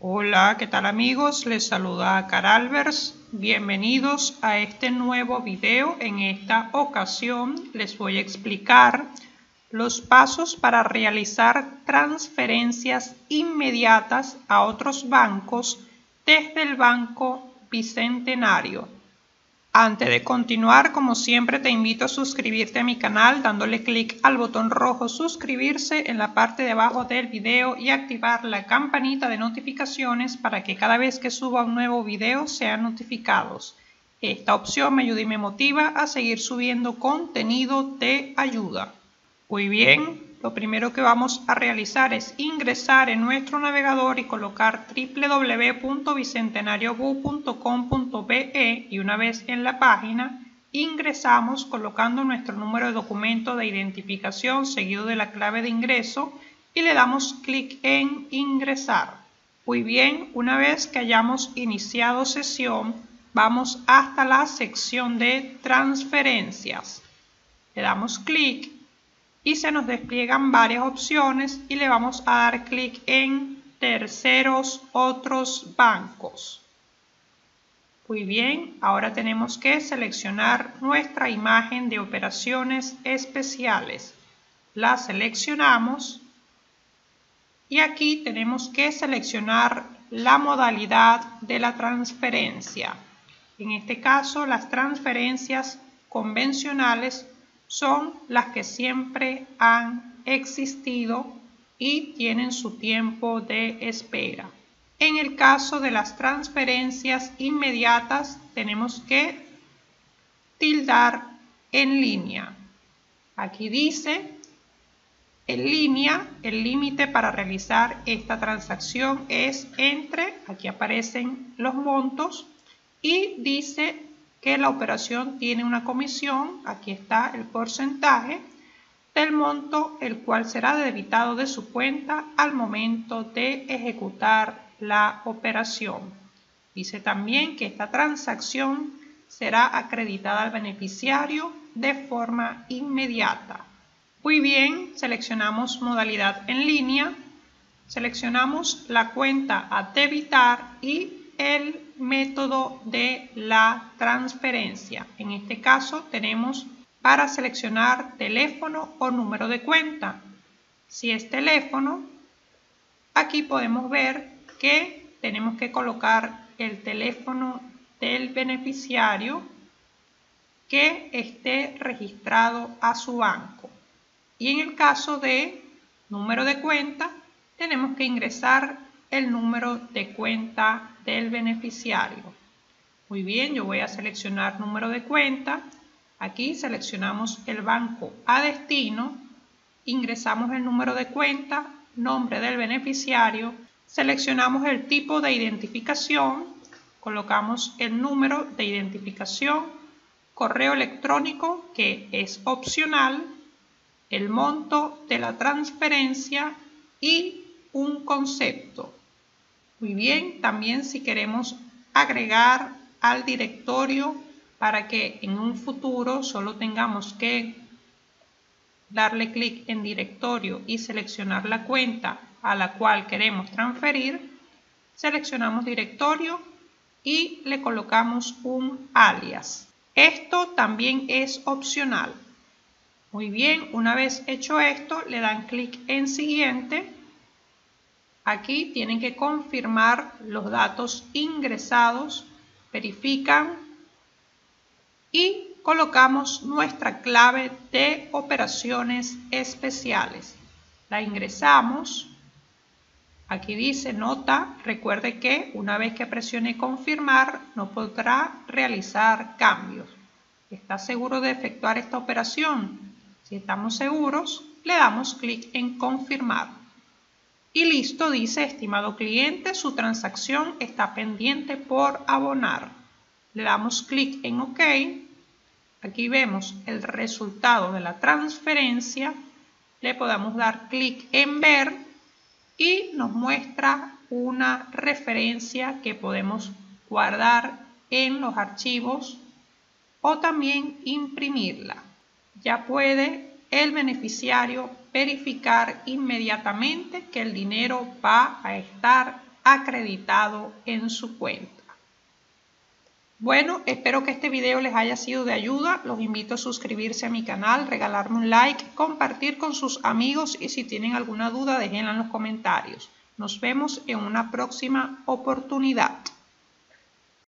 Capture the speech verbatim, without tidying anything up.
Hola, ¿qué tal amigos? Les saluda Caralvers. Bienvenidos a este nuevo video. En esta ocasión les voy a explicar los pasos para realizar transferencias inmediatas a otros bancos desde el Banco Bicentenario. Antes de continuar, como siempre, te invito a suscribirte a mi canal dándole clic al botón rojo suscribirse en la parte de abajo del video y activar la campanita de notificaciones para que cada vez que suba un nuevo video sean notificados. Esta opción me ayuda y me motiva a seguir subiendo contenido de ayuda. Muy bien, lo primero que vamos a realizar es ingresar en nuestro navegador y colocar w w w punto bicentenario bu punto com punto be y una vez en la página ingresamos colocando nuestro número de documento de identificación seguido de la clave de ingreso y le damos clic en ingresar. Muy bien, una vez que hayamos iniciado sesión vamos hasta la sección de transferencias. Le damos clic y se nos despliegan varias opciones y le vamos a dar clic en terceros otros bancos. Muy bien, ahora tenemos que seleccionar nuestra imagen de operaciones especiales. La seleccionamos y aquí tenemos que seleccionar la modalidad de la transferencia. En este caso, las transferencias convencionales son las que siempre han existido y tienen su tiempo de espera. En el caso de las transferencias inmediatas tenemos que tildar en línea. Aquí dice en línea, el límite para realizar esta transacción es entre, aquí aparecen los montos y dice que la operación tiene una comisión, aquí está el porcentaje del monto, el cual será debitado de su cuenta al momento de ejecutar la operación. Dice también que esta transacción será acreditada al beneficiario de forma inmediata. Muy bien, seleccionamos modalidad en línea, seleccionamos la cuenta a debitar y el método de la transferencia. En este caso tenemos para seleccionar teléfono o número de cuenta. Si es teléfono, aquí podemos ver que tenemos que colocar el teléfono del beneficiario que esté registrado a su banco. Y en el caso de número de cuenta, tenemos que ingresar el número de cuenta del beneficiario. Muy bien, yo voy a seleccionar número de cuenta. Aquí seleccionamos el banco a destino, ingresamos el número de cuenta, nombre del beneficiario, seleccionamos el tipo de identificación, colocamos el número de identificación, correo electrónico que es opcional, el monto de la transferencia y un concepto. Muy bien, también si queremos agregar al directorio para que en un futuro solo tengamos que darle clic en directorio y seleccionar la cuenta a la cual queremos transferir, seleccionamos directorio y le colocamos un alias. Esto también es opcional. Muy bien, una vez hecho esto, le dan clic en siguiente. Aquí tienen que confirmar los datos ingresados, verifican y colocamos nuestra clave de operaciones especiales. La ingresamos. Aquí dice nota, recuerde que una vez que presione confirmar no podrá realizar cambios. ¿Está seguro de efectuar esta operación? Si estamos seguros, le damos clic en confirmar. Y listo, dice, estimado cliente, su transacción está pendiente por abonar. Le damos clic en OK. Aquí vemos el resultado de la transferencia. Le podemos dar clic en ver y nos muestra una referencia que podemos guardar en los archivos o también imprimirla. Ya puede el beneficiario verificar inmediatamente que el dinero va a estar acreditado en su cuenta. Bueno, espero que este video les haya sido de ayuda. Los invito a suscribirse a mi canal, regalarme un like, compartir con sus amigos y si tienen alguna duda déjenla en los comentarios. Nos vemos en una próxima oportunidad.